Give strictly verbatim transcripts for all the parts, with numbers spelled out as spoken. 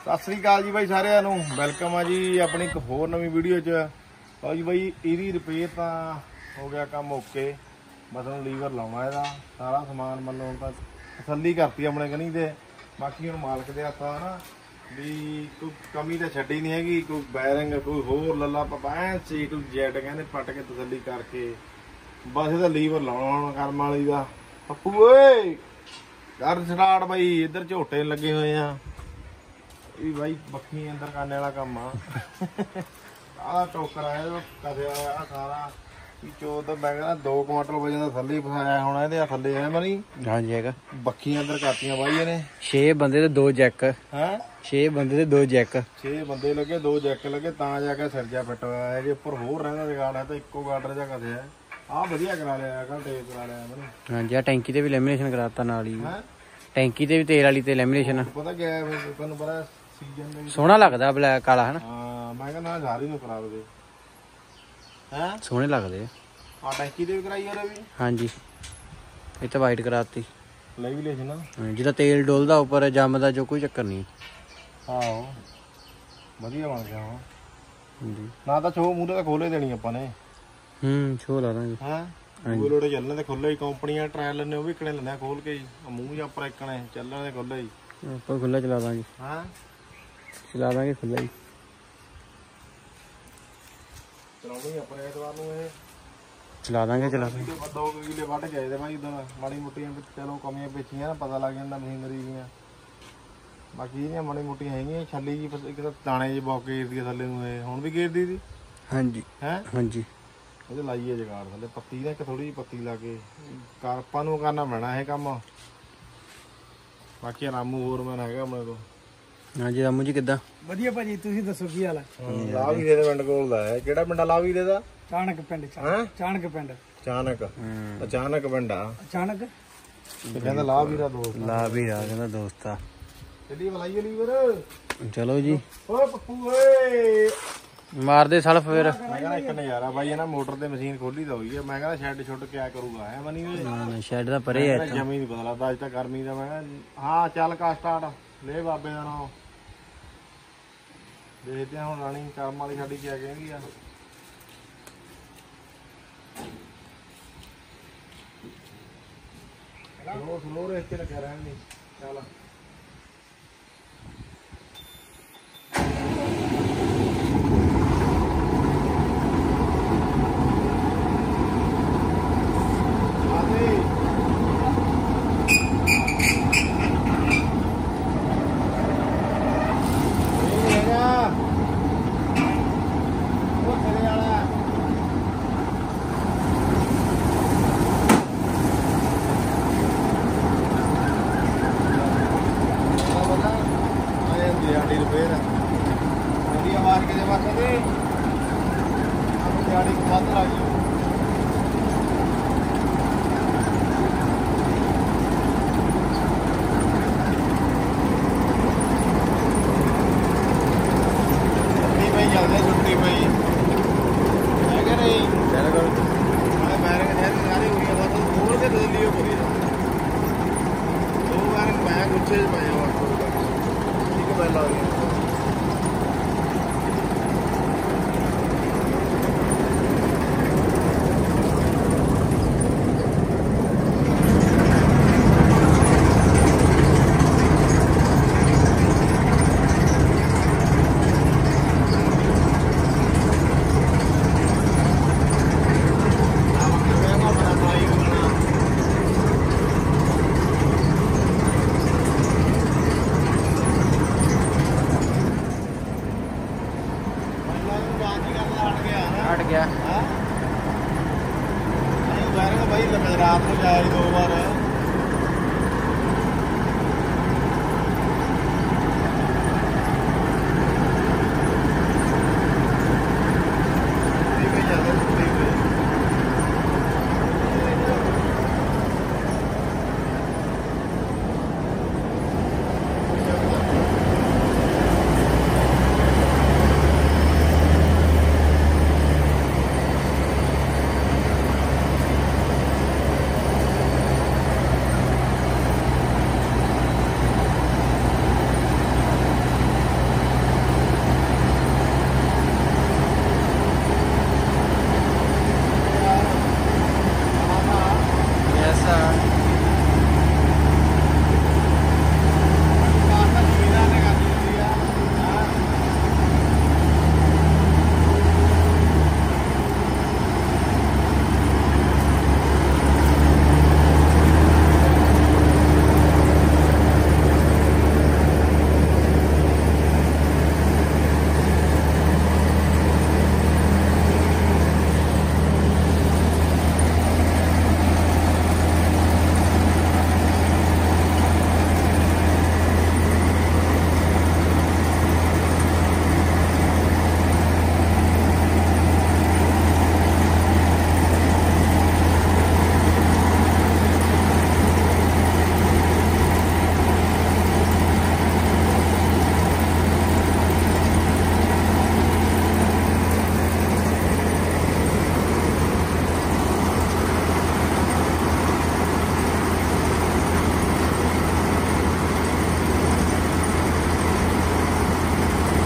सत श्री अकाल जी भाई सारिਆਂ ਨੂੰ ਵੈਲਕਮ ਆ ਜੀ ਆਪਣੀ ਇੱਕ ਹੋਰ ਨਵੀਂ ਵੀਡੀਓ 'ਚ। ਲਓ ਜੀ ਬਾਈ ਇਹਦੀ ਰਿਪੇਅਰ ਤਾਂ ਹੋ ਗਿਆ ਕੰਮ ਓਕੇ, ਬਸ ਹੁਣ ਲੀਵਰ ਲਾਉਣਾ ਇਹਦਾ ਸਾਰਾ ਸਮਾਨ ਮਤਲਬ ਤਾਂ ਤਸੱਲੀ ਕਰਤੀ ਆਪਣੇ ਕਨੀ ਤੇ ਬਾਕੀ ਹੁਣ ਮਾਲਕ ਦੇ ਹੱਥਾਂ ਨਾ ਵੀ ਕੋਈ ਕਮੀ ਤਾਂ ਛੱਡੀ ਨਹੀਂ ਹੈਗੀ, ਕੋਈ ਬੈਰਿੰਗ ਕੋਈ ਹੋਰ ਲੱਲਾ ਪਪੈਂ ਸੀ ਟੂ ਜੈਟ ਕਹਿੰਦੇ ਪੱਟ ਕੇ ਤਸੱਲੀ ਕਰਕੇ ਬਸ ਇਹਦਾ ਲੀਵਰ ਲਾਉਣਾ ਹੁਣ ਕਰਮ ਵਾਲੀ ਦਾ। ਪੱਪੂ ਓਏ ਕਰ ਸਟਾਰਟ ਬਾਈ, ਇੱਧਰ ਝੋਟੇ ਲੱਗੇ ਹੋਏ ਆ ਇਹ ਬਾਈ ਬੱਖੀ ਅੰਦਰ ਕਰਨੇ ਵਾਲਾ ਕੰਮ ਆ। ਆਹ ਟੋਕਰਾ ਇਹ ਕਰਿਆ ਆ ਸਾਰਾ ਚੋਦ ਮੈਂ ਕਹਿੰਦਾ ਦੋ ਕੁਆਂਟਲ ਵਜਨ ਦਾ ਥੱਲੇ ਫਸਾਇਆ ਹੋਣਾ ਇਹਦੇ ਥੱਲੇ ਹੈ ਮਨੀ। ਹਾਂਜੀ ਹੈਗਾ ਬੱਖੀ ਅੰਦਰ ਕਰਤੀਆਂ ਬਾਈ ਇਹਨੇ। ਛੇ ਬੰਦੇ ਤੇ ਦੋ ਜੈਕ ਹੈ ਛੇ ਬੰਦੇ ਤੇ ਦੋ ਜੈਕ ਛੇ ਬੰਦੇ ਲੱਗੇ ਦੋ ਜੈਕ ਲੱਗੇ ਤਾਂ ਜਾ ਕੇ ਸਿਰ ਜਾ ਫਿੱਟ ਹੋਇਆ ਹੈ। ਜੇ ਉੱਪਰ ਹੋਰ ਰਹਿੰਦਾ ਰਿਗਾਰਡ ਹੈ ਤਾਂ ਇੱਕੋ ਗਾਡਰ ਜਾ ਕਰਿਆ ਆਹ ਵਧੀਆ ਕਰਾ ਲਿਆ ਕੱਲ ਟੇਪ ਕਰਾ ਲਿਆ ਮਨੀ। ਹਾਂਜੀ ਆ ਟੈਂਕੀ ਤੇ ਵੀ ਲੈਮੀਨੇਸ਼ਨ ਕਰਾਤਾ ਨਾਲ ਹੀ, ਟੈਂਕੀ ਤੇ ਵੀ ਤੇਲ ਵਾਲੀ ਤੇ ਲੈਮੀਨੇਸ਼ਨ ਪਤਾ ਗਿਆ ਤੁਹਾਨੂੰ ਪਤਾ ਸੀਜ਼ਨ ਸੋਹਣਾ ਲੱਗਦਾ ਬਲੈਕ ਕਾਲਾ ਹੈ ਨਾ। ਹਾਂ ਮੈਂ ਕਹਿੰਦਾ ਸਾਰੀ ਨੂੰ ਕਰਾ ਦੇ ਹੈ ਸੋਹਣੇ ਲੱਗਦੇ ਆ। ਟੈਂਕੀ ਤੇ ਵੀ ਕਰਾਈ ਉਹਦੇ ਵੀ। ਹਾਂਜੀ ਇਹ ਤਾਂ ਵਾਈਟ ਕਰਾਤੀ ਲੈਮੀਨੇਸ਼ਨ ਜਿਹਦਾ ਤੇਲ ਡੋਲਦਾ ਉੱਪਰ ਜੰਮਦਾ ਜੋ ਕੋਈ ਚੱਕਰ ਨਹੀਂ। ਆਹੋ ਵਧੀਆ ਬਣ ਗਿਆ ਹਾਂ ਹਾਂਜੀ ਨਾ ਤਾਂ ਛੋ ਮੂਹਰੇ ਤਾਂ ਖੋਲੇ ਦੇਣੀ ਆਪਾਂ ਨੇ। ਹੂੰ ਛੋ ਲਾ ਦਾਂਗੇ ਹੈ ਉਹ ਲੋੜੇ ਚੱਲਣੇ ਤੇ ਖੁੱਲੇ ਹੀ ਕੰਪਨੀਆਂ ਟਰਾਇਲ ਲੈਣੇ ਉਹ ਵੀ ਇਕਣੇ ਲੈਣੇ ਖੋਲ ਕੇ ਜੀ ਮੂੰਹ ਜਾਂ ਉੱਪਰ ਇਕਣੇ ਚੱਲਣ ਦੇ ਖੁੱਲੇ ਹੀ ਆਪਾਂ ਖੁੱਲਾ ਚਲਾ ਦਾਂਗੇ। ਹਾਂ ਚਲਾ ਦਾਂਗੇ ਖੁੱਲਾ ਹੀ ਚਲਾਉਣੀ ਆਪਣੇ ਐਤਵਾਰ ਨੂੰ ਇਹ ਚਲਾ ਦਾਂਗੇ ਚਲਾ ਦਾਂਗੇ ਦੋ ਕਿਲੇ ਵੱਢ ਗਏ ਤੇ ਭਾਈ ਉਦੋਂ ਮਾੜੀ ਮੋਟੀਆਂ ਚਲੋ ਕਮੀਆਂ ਪੇਚੀਆਂ ਪਤਾ ਲੱਗ ਜਾਂਦਾ ਮਸ਼ੀਨਰੀ ਦੀਆਂ। ਬਾਕੀ ਇਹਦੀਆਂ ਮਾੜੀ ਮੋਟੀਆਂ ਹੈਗੀਆਂ ਛੱਲੀ ਜੀ ਇੱਕ ਤਾਂ ਦਾਣੇ ਜਿਹੇ ਬੌਕ ਗੇਰਦੀ ਥੱਲੇ ਨੂੰ ਇਹ ਹੁਣ ਵੀ ਗੇਰਦੀ ਸੀ। ਹਾਂਜੀ ਹੈ ਹਾਂਜੀ ਉਹਦੇ ਲਾਈਏ ਜਗਾੜ ਥੱਲੇ ਪੱਤੀ ਦਾ ਇੱਕ ਥੋੜੀ ਜਿਹੀ ਪੱਤੀ ਲਾ ਕੇ ਆਪਾਂ ਨੂੰ ਕਰਨਾ ਪੈਣਾ ਇਹ ਕੰਮ। ਬਾਕੀ ਰਾਮੂ ਹੋਰ ਮੈਨ ਹੈਗਾ ਆਪਣੇ ਕੋਲ। ਹਾਂਜੀ ਰਾਮੂ ਜੀ ਕਿੱਦਾਂ? ਵਧੀਆ ਭਾਜੀ ਤੁਸੀਂ ਦੱਸੋ ਕੀ ਹਾਲ ਹੈ? ਲਾਹ ਵੀਰੇ ਦੇ ਪਿੰਡ ਕੋਲ ਦਾ ਹੈ। ਕਿਹੜਾ ਪਿੰਡ ਆ ਲਾਹ ਵੀਰੇ ਦਾ? ਚਾਣਕ ਪਿੰਡ ਚਾਣਕ ਪਿੰਡ ਚਾਣਕ ਅਚਾਨਕ ਪਿੰਡ ਆ ਅਚਾਨਕ ਕਹਿੰਦਾ ਲਾਹ ਵੀਰਾ ਦੋਸਤ ਲਾਹ ਵੀਰਾ ਕਹਿੰਦਾ ਦੋਸਤ ਆ। ਚੱਲੀ ਬਲਾਈਏ ਲੀਵਰ ਚਲੋ ਜੀ। ਓਏ ਪੱਪੂ ਓਏ ਮਾਰਦੇ ਸਲਫ ਫਿਰ। ਮੈਂ ਕਹਿੰਦਾ ਇੱਕ ਨਜ਼ਾਰਾ ਬਾਈ ਨਾ ਮੋਟਰ ਤੇ ਮਸ਼ੀਨ ਖੋਲੀ ਤਾਂ ਹੋਈ ਹੈ। ਮੈਂ ਕਹਿੰਦਾ ਸ਼ੈੱਡ ਛੁੱਟ ਕਿਆ ਕਰੂਗਾ ਹੈ ਮਨੀ ਓਏ ਸ਼ੈੱਡ ਦਾ ਪਰੇ ਹੈ ਜਮੀ ਨਹੀਂ ਪਤਾ ਲੱਗਦਾ ਅੱਜ ਤਾਂ ਗਰਮੀ ਦਾ। ਮੈਂ ਹਾਂ ਚੱਲ ਕਾ ਸਟਾਰਟ ਲੈ ਬਾਬੇ ਦਾ ਨਾਮ ਦੇਖਦੇ ਹੁਣ ਰਾਣੀ ਕਰਮ ਵਾਲੀ ਸਾਡੀ ਕਿਆ ਕਹਿੰਦੀ ਆ। ਸਲੋ ਸਲੋ ਰੇਸ ਤੇ ਲੱਗਿਆ ਰਹਿਣ ਨਹੀਂ ਚੱਲ ਰਾਤ ਨੂੰ ਜਾਇਆ ਦੋ ਵਾਰ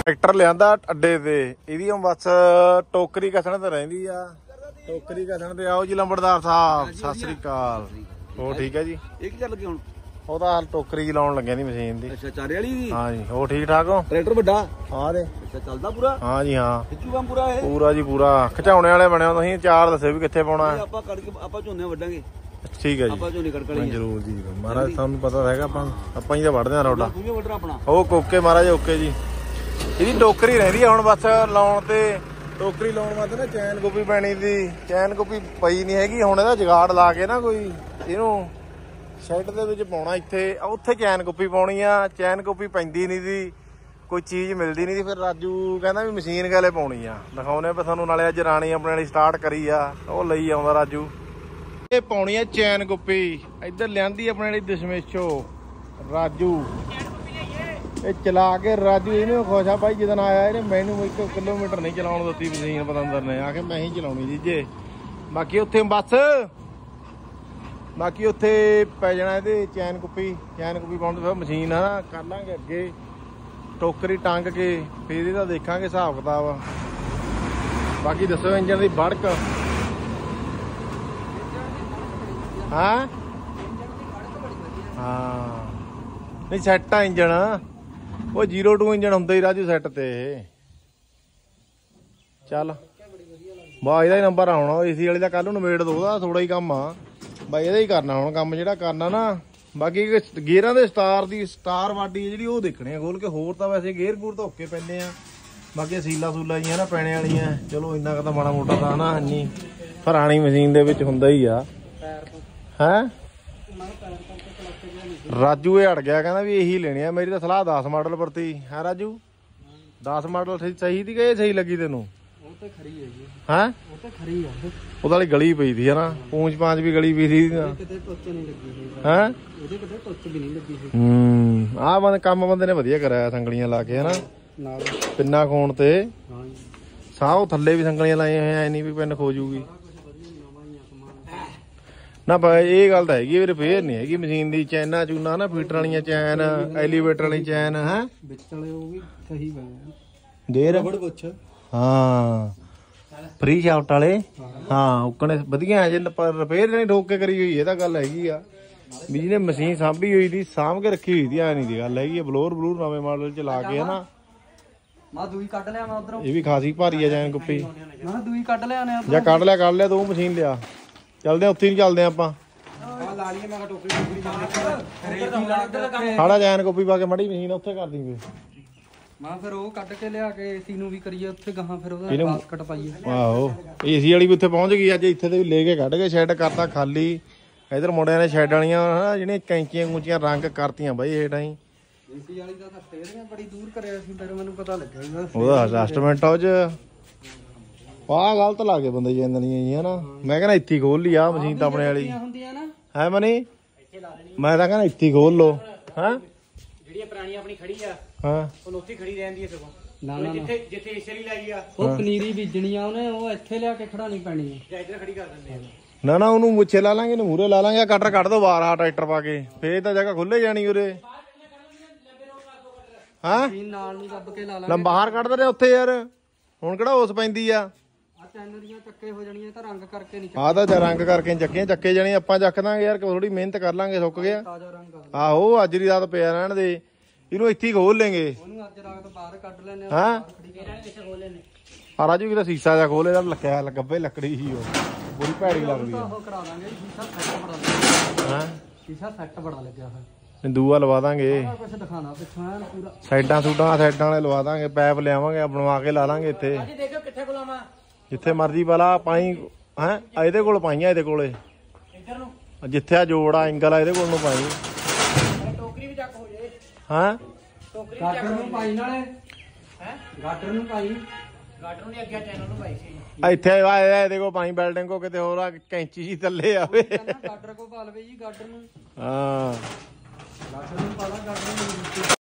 ਟਰੈਕਟਰ ਲਿਆਂਦਾ ਅੱਡੇ ਤੇ, ਇਹਦੀ ਹੁਣ ਬਸ ਟੋਕਰੀ ਕਸਣ ਤੇ ਰਹਿੰਦੀ ਆ। ਟੋਕਰੀ ਕਸਣ ਤੇ ਆਓ ਜੀ ਲੰਬੜਦਾਰ ਸਾਹਿਬ, ਸਤਿ ਸ੍ਰੀ ਅਕਾਲ। ਹੋਰ ਠੀਕ ਹੈ ਜੀ? ਇਹ ਕੀ ਚੱਲ ਗਿਆ ਹੁਣ? ਉਹਦਾ ਹਾਲ ਟੋਕਰੀ ਜੀ ਲਾਉਣ ਲੱਗਿਆ ਦੀ ਮਸ਼ੀਨ ਦੀ। ਅੱਛਾ, ਚਾਰੇ ਵਾਲੀ ਦੀ? ਹਾਂ ਜੀ। ਹੋਰ ਠੀਕ ਠਾਕ ਹੋ? ਟਰੈਕਟਰ ਵੱਡਾ? ਹਾਂ ਦੇ। ਅੱਛਾ, ਚੱਲਦਾ ਪੂਰਾ? ਹਾਂ ਜੀ ਹਾਂ। ਖਿੱਚੂ ਕੰਮ ਪੂਰਾ ਇਹ? ਪੂਰਾ ਜੀ ਪੂਰਾ। ਖਿਚਾਉਣੇ ਵਾਲੇ ਬਣਿਆ ਤੁਸੀਂ, ਚਾਰ ਦੱਸਿਓ ਵੀ ਕਿੱਥੇ ਪਾਉਣਾ। ਆਪਾਂ ਕੜ ਕੇ ਆਪਾਂ ਝੋਨੇ ਵੱਢਾਂਗੇ। ਠੀਕ ਹੈ ਜੀ, ਆਪਾਂ ਝੋਨੇ ਕੜਕ ਲਈ ਜਰੂਰ ਜੀ। ਮਹਾਰਾਜ ਤੁਹਾਨੂੰ ਪਤਾ ਹੈਗਾ, ਆਪਾਂ ਆਪਾਂ ਹੀ ਤਾਂ ਵੱਢਦੇ ਆ ਰੋਡਾ। ਤੂੰ ਵੀ ਵੱਢਣਾ ਆਪਣਾ? ਉਹ ਕੋਕੇ ਮਹਾਰਾਜ, ਓਕੇ ਜੀ। ਇਹਦੀ ਟੋਕਰੀ ਰਹਿੰਦੀ ਆ ਹੁਣ ਬਸ ਲਾਉਣ ਤੇ। ਟੋਕਰੀ ਲਾਉਣ ਵਾਸਤੇ ਨਾ ਚੈਨ ਗੋਪੀ ਪੈਣੀ ਦੀ, ਚੈਨ ਗੋਪੀ ਪਈ ਨਹੀਂ ਹੈਗੀ। ਹੁਣ ਇਹਦਾ ਜੁਗਾੜ ਲਾ ਕੇ ਨਾ ਕੋਈ ਇਹਨੂੰ ਸ਼ੈੱਡ ਦੇ ਵਿੱਚ ਪਾਉਣਾ। ਇੱਥੇ ਉੱਥੇ ਚੈਨ ਗੋਪੀ ਪਾਉਣੀ ਆ। ਚੈਨ ਗੋਪੀ ਪੈਂਦੀ ਨਹੀਂ ਦੀ, ਕੋਈ ਚੀਜ਼ ਮਿਲਦੀ ਨਹੀਂ ਦੀ। ਫਿਰ ਰਾਜੂ ਕਹਿੰਦਾ ਵੀ ਮਸ਼ੀਨ ਗਾਲੇ ਪਾਉਣੀ ਆ। ਦਿਖਾਉਣੇ ਪਾ ਤੁਹਾਨੂੰ ਨਾਲੇ। ਅੱਜ ਰਾਣੀ ਆਪਣੇ ਵਾਲੀ ਸਟਾਰਟ ਕਰੀ ਆ, ਉਹ ਲਈ ਆਉਂਦਾ ਰਾਜੂ। ਇਹ ਪਾਉਣੀ ਆ ਚੈਨ ਗੋਪੀ। ਇੱਧਰ ਲਿਆਂਦੀ ਆਪਣੇ ਵਾਲੀ ਦਸ਼ਮੇਸ਼ੋ ਰਾਜੂ। ਇਹ ਚਲਾ ਕੇ ਰਾਜੂ ਇਹਨੂੰ ਖੁਸ਼ ਆ ਭਾਈ। ਜਦੋਂ ਆਇਆ ਇਹਨੇ ਮੈਨੂੰ ਇੱਕ ਕਿਲੋਮੀਟਰ ਨਹੀਂ ਚਲਾਉਣ ਦਿੱਤੀ ਮਸ਼ੀਨ ਪਤੰਦਰ ਨੇ। ਆ ਕੇ ਮੈਂ ਹੀ ਚਲਾਉਣੀ ਜੀ ਜੇ। ਬਾਕੀ ਉੱਥੇ ਬਸ ਬਾਕੀ ਉੱਥੇ ਪੈ ਜਾਣਾ ਇਹਦੇ ਚੈਨ ਕੁੱਪੀ। ਚੈਨ ਕੁੱਪੀ ਪਾਉਣ ਤੋਂ ਫਿਰ ਮਸ਼ੀਨ ਆ ਕਰ ਲਾਂਗੇ ਅੱਗੇ। ਟੋਕਰੀ ਟੰਗ ਕੇ ਫਿਰ ਇਹਦਾ ਦੇਖਾਂਗੇ ਹਿਸਾਬ ਕਿਤਾਬ। ਬਾਕੀ ਦੱਸੋ ਇੰਜਣ ਦੀ ਬੜਕ। ਹਾਂ ਹਾਂ ਨਹੀਂ ਸੈੱਟ ਆ ਇੰਜਣ। ਉਹ ਜ਼ੀਰੋ ਟੂ ਇੰਜਣ ਹੁੰਦਾ ਹੀ ਰਾਜੂ ਸੈੱਟ ਤੇ। ਚੱਲ ਬਾ ਇਹਦਾ ਹੀ ਨੰਬਰ ਆਉਣਾ। ਏਸੀ ਵਾਲੀ ਦਾ ਕੱਲ ਨੂੰ ਨਿਬੇੜ ਦੋ। ਉਹਦਾ ਥੋੜਾ ਹੀ ਕੰਮ ਆ ਬਾਈ, ਇਹਦਾ ਹੀ ਕਰਨਾ ਹੁਣ ਕੰਮ ਜਿਹੜਾ ਕਰਨਾ ਨਾ। ਬਾਕੀ ਗੇਅਰਾਂ ਦੇ ਸਟਾਰ ਦੀ ਸਟਾਰ ਵਾਡੀ ਜਿਹੜੀ ਉਹ ਦੇਖਣੀ ਆ ਖੋਲ ਕੇ। ਹੋਰ ਤਾਂ ਵੈਸੇ ਗੇਅਰ ਗੂਰ ਤਾਂ ਓਕੇ ਪੈਂਦੇ ਆ। ਬਾਕੀ ਸੀਲਾ ਸੂਲਾ ਜੀਆਂ ਨਾ ਪੈਣੇ ਵਾਲੀਆਂ। ਚਲੋ ਇੰਨਾ ਕੁ ਤਾਂ ਮਾੜਾ ਮੋਟਾ ਤਾਂ ਨਾ ਇੰਨੀ ਪੁਰਾਣੀ ਮਸ਼ੀਨ ਦੇ ਵਿੱਚ ਹੁੰਦਾ ਹੀ ਆ। ਹੈਂ ਰਾਜੂ ਇਹ ਅੜ ਗਿਆ, ਕਹਿੰਦਾ ਵੀ ਇਹੀ ਲੈਣੀ ਆ। ਮੇਰੀ ਤਾਂ ਸਲਾਹ ਦਸ ਮਾਡਲ ਪ੍ਰਤੀ ਹੈ ਰਾਜੂ। ਦਸ ਮਾਡਲ ਸਹੀ ਦੀ ਕਿ ਇਹ ਸਹੀ ਲੱਗੀ ਤੈਨੂੰ? ਉਹ ਤੇ ਖਰੀ ਹੈ ਜੀ। ਹੈਂ ਉਹ ਤੇ ਖਰੀ ਆ। ਉਹਦੇ ਵਾਲੀ ਗਲੀ ਪਈ ਸੀ ਨਾ, ਪੂੰਛ ਪਾਂਚ ਵੀ ਗਲੀ ਪਈ ਸੀ। ਕਿਤੇ ਟੁੱਚ ਨਹੀਂ ਲੱਗੀ ਸੀ। ਹੈਂ ਉਹਦੇ ਕਿਤੇ ਟੁੱਚ ਵੀ ਨਹੀਂ ਲੱਗੀ ਸੀ। ਹੂੰ ਆਹ ਬੰਦੇ ਕੰਮ ਬੰਦੇ ਨੇ ਵਧੀਆ ਕਰਾਇਆ ਸੰਗਲੀਆਂ ਲਾ ਕੇ ਹਨਾ ਨਾਲ ਪਿੰਨਾ ਖੋਣ ਤੇ। ਹਾਂ ਜੀ। ਸਾਹ ਥੱਲੇ ਵੀ ਸੰਗਲੀਆਂ ਲਾਈਆਂ ਹੋਈਆਂ, ਐ ਨਹੀਂ ਵੀ ਪਿੰਨ ਖੋ ਜੂਗੀ ਨਾ। ਭਾਈ ਇਹ ਗੱਲ ਤਾਂ ਹੈਗੀ, ਰਿਪੇਅਰ ਨਹੀਂ ਹੈਗੀ ਮਸ਼ੀਨ ਦੀ। ਚੈਨਾ ਚੂਨਾ ਨਾ ਫੀਟਰ ਵਾਲੀਆਂ ਚੈਨ, ਐਲੀਵੇਟਰ ਵਾਲੀ ਚੈਨ। ਹੈ ਵਿੱਚ ਵਾਲੇ ਉਹ ਵੀ ਸਹੀ ਬਣੇ ਗੇਅਰ ਰਬੜ ਪੁੱਛ। ਹਾਂ ਫ੍ਰੀ ਸ਼ਾਫਟ ਵਾਲੇ। ਹਾਂ ਉਕਣੇ ਵਧੀਆ ਜੇ ਰਿਪੇਅਰ ਨਹੀਂ ਠੋਕ ਕੇ ਕਰੀ ਹੋਈ। ਇਹ ਤਾਂ ਗੱਲ ਹੈਗੀ ਆ ਵੀ ਜਿਹਨੇ ਮਸ਼ੀਨ ਸਾਂਭੀ ਹੋਈ ਦੀ, ਸਾਂਭ ਕੇ ਰੱਖੀ ਹੋਈ ਦੀ। ਐ ਨਹੀਂ ਦੀ ਗੱਲ ਹੈਗੀ। ਬਲੋਰ ਬਲੂਰ ਨਵੇਂ ਮਾਡਲ ਚ ਲਾ ਕੇ ਹਨਾ। ਮੈਂ ਦੂਈ ਕੱਢ ਲਿਆ ਮੈਂ ਉਧਰੋਂ। ਇਹ ਵੀ ਖਾਸੀ ਭਾਰੀ ਆ ਚੈਨ ਗੁੱਪੀ। ਮੈਂ ਦੂਈ ਕੱਢ ਲਿਆ ਨੇ ਜਾਂ ਕੱਢ ਲਿਆ ਕੱਢ ਲਿਆ ਤੂੰ ਮਸ਼ੀਨ ਲਿਆ। ਚੱਲਦੇ ਆ ਉੱਥੇ ਨਹੀਂ ਚੱਲਦੇ ਆਪਾਂ। ਲਾ ਲਈਏ। ਮੈਂ ਕਿਹਾ ਟੋਕਰੀ ਟੋਕਰੀ ਜਾਂਦੇ ਸਾਡਾ ਚੈਨ ਕਾਪੀ ਪਾ ਕੇ ਮੜੀ ਮਸ਼ੀਨ ਉੱਥੇ ਕਰ ਦੀ। ਮੈਂ ਫਿਰ ਉਹ ਕੱਢ ਕੇ ਲਿਆ ਕੇ ਏਸੀ ਨੂੰ ਵੀ ਕਰੀਏ ਉੱਥੇ ਗਾਹਾਂ। ਫਿਰ ਉਹਦਾ ਬਾਸਕਟ ਪਾਈਏ। ਆਹੋ ਏਸੀ ਵਾਲੀ ਵੀ ਉੱਥੇ ਪਹੁੰਚ ਗਈ ਅੱਜ। ਇੱਥੇ ਤੇ ਵੀ ਲੈ ਕੇ ਕੱਢ ਕੇ ਸ਼ੈੱਡ ਕਰਤਾ ਖਾਲੀ। ਇਧਰ ਮੁੰਡਿਆਂ ਨੇ ਸ਼ੈੱਡ ਵਾਲੀਆਂ ਹਨਾ ਜਿਹੜੀਆਂ ਕੈਂਚੀਆਂ ਕੂਚੀਆਂ ਰੰਗ ਕਰਤੀਆਂ ਬਾਈ ਹੇਠਾਂ ਹੀ। ਏਸੀ ਵਾਲੀ ਦਾ ਤਾਂ ਸਟੇਅਰਿੰਗ ਬੜੀ ਦੂਰ ਕਰਿਆ ਸੀ। ਫਿਰ ਮੈਨੂੰ ਪਤਾ ਲੱਗਿਆ ਉਹਦਾ ਐਡਜਸਟਮੈਂਟ ਆ ਉਹ ਚ। ਆਹ ਗਲਤ ਲਾ ਕੇ ਬੰਦੇ ਜਾਂਦੇ ਨਹੀਂ ਹਨਾ। ਮੈਂ ਕਹਿੰਦਾ ਇੱਥੇ ਖੋਲ ਲਈ ਆ ਮਸ਼ੀਨ ਤਾਂ ਆਪਣੇ ਵਾਲੀ ਹੁੰਦੀਆਂ ਨਾ। ਹੈ ਮਨੀ ਮੈਂ ਤਾਂ ਕਹਿੰਦਾ ਇੱਥੇ ਖੋਲ ਲੋ। ਹੈਂ ਜਿਹੜੀ ਪੁਰਾਣੀ ਆਪਣੀ ਖੜੀ ਆ ਹਾਂ ਉਹ ਉੱਥੇ ਖੜੀ ਰਹਿੰਦੀ ਹੈ ਸਗੋਂ। ਨਾ ਨਾ ਜਿੱਥੇ ਜਿੱਥੇ ਏਸੀ ਵਾਲੀ ਲਾਈ ਆ ਉਹ ਪਨੀਰੀ ਬੀਜਣੀ ਆ ਉਹਨੇ, ਉਹ ਇੱਥੇ ਲਿਆ ਕੇ ਖੜਾਣੀ ਪੈਣੀ ਹੈ ਜਾਂ ਇੱਧਰ ਖੜੀ ਕਰ ਦਿੰਦੇ ਆ। ਨਾ ਨਾ ਉਹਨੂੰ ਮੁੱਛੇ ਲਾ ਲਾਂਗੇ, ਮੂਰੇ ਲਾ ਲਾਂਗੇ। ਕਟਰ ਕੱਢ ਦੋ ਬਾਹਰ ਆ ਟਰੈਕਟਰ ਪਾ ਕੇ। ਫੇਰ ਤਾਂ ਜਗ੍ਹਾ ਖੁੱਲੇ ਜਾਣੀ ਉਰੇ। ਹਾਂ ਨਾਲ ਨਹੀਂ ਦੱਬ ਕੇ ਲਾ ਲਾ। ਲੰਬਾ ਬਾਹਰ ਕੱਢ ਦੇ ਉੱਥੇ ਯਾਰ। ਹੁਣ ਕਿਹੜਾ ਉਸ ਪੈਂਦੀ ਆ। ਆ ਚੈਨਲ ਦੀਆਂ ਚੱਕੇ ਹੋ ਜਾਣੀਆਂ ਤਾਂ ਰੰਗ ਕਰਕੇ ਨਹੀਂ ਆਹ ਤਾਂ ਰੰਗ ਕਰਕੇ ਚੱਕੇ ਚੱਕੇ ਜਾਣੀ। ਆਪਾਂ ਚੱਕ ਦਾਂਗੇ ਯਾਰ, ਥੋੜੀ ਮਿਹਨਤ ਕਰ ਲਾਂਗੇ। ਸੁੱਕ ਗਿਆ ਤਾਜ਼ਾ ਰੰਗ ਆ। ਆਹੋ ਅੱਜ ਦੀ ਰਾਤ ਪਿਆ ਰਹਿਣ ਦੇ। ਇਹਨੂੰ ਇੱਥੇ ਹੀ ਖੋਲ ਲੈਂਗੇ। ਉਹਨੂੰ ਅੱਜ ਰਾਤ ਬਾਹਰ ਕੱਢ ਲੈਣੇ ਆ। ਹਾਂ ਇਹਨਾਂ ਨੇ ਕਿੱਥੇ ਖੋਲੇ ਨੇ। ਆ ਰਾਜੂ ਕਿਹਦਾ ਸੀਸਾ ਜਾ ਖੋਲੇ ਦਾ ਲੱਕਿਆ ਗੱਬੇ ਲੱਕੜੀ ਸੀ ਉਹ ਬੜੀ ਭੈੜੀ ਲੱਗਦੀ ਆ। ਉਹ ਕਰਾ ਦਾਂਗੇ। ਸ਼ੀਸ਼ਾ ਸੈੱਟ ਬੜਾ ਲੱਗਿਆ। ਹਾਂ ਸ਼ੀਸ਼ਾ ਸੈੱਟ ਬੜਾ ਲੱਗਿਆ ਫਿਰ। ਦੂਆ ਲਵਾ ਦਾਂਗੇ। ਕੁਝ ਦਿਖਾਣਾ ਪਿੱਛੋਂ ਐਨ ਪੂਰਾ। ਸਾਈਡਾਂ ਸੂਡਾਂ ਸਾਈਡਾਂ ਵਾਲੇ ਲਵਾ ਦਾਂਗੇ। ਪੈਪ ਲਿਆਵਾਂਗੇ ਬਣਵਾ ਕੇ ਲਾ ਲਾਂਗੇ ਇੱਥੇ। ਅੱਜ ਦੇਖੋ ਕਿੱਥੇ ਖੁਲਾਵਾਂ। ਜਿੱਥੇ ਮਰਜੀ ਪਾਲਾ ਪਾਈ। ਹੈ ਇਹਦੇ ਕੋਲ ਪਾਈਆਂ ਇਹਦੇ ਕੋਲੇ। ਇੱਧਰ ਨੂੰ ਜਿੱਥੇ ਆ ਜੋੜ ਆ ਐਂਗਲ ਆ ਇਹਦੇ ਕੋਲ ਨੂੰ ਪਾਈ। ਟੋਕਰੀ ਵੀ ਚੱਕ ਹੋ ਜੇ। ਹਾਂ ਟੋਕਰੀ ਵੀ ਗਾਡਰ ਚੱਕ ਨੂੰ ਪਾਈ ਨਾਲੇ। ਹੈ ਗਾਡਰ ਨੂੰ ਪਾਈ। ਗਾਡਰ ਨੂੰ ਨਹੀਂ ਅੱਗੇ ਚੈਨਲ ਨੂੰ ਪਾਈ ਸੀ। ਇੱਥੇ ਆਇਆ ਇਹਦੇ ਕੋਲ ਪਾਈ ਬਿਲਡਿੰਗ ਕੋ ਕਿਤੇ ਹੋਰ ਆ ਕੈਂਚੀ ਜੀ ਥੱਲੇ ਆਵੇ। ਕਹਿੰਦਾ ਗਾਡਰ ਕੋ ਪਾ ਲਵੇ ਜੀ। ਗਾਡਰ ਨੂੰ ਹਾਂ ਗਾਡਰ ਨੂੰ ਪਾ ਲਾ। ਗਾਡਰ ਨੂੰ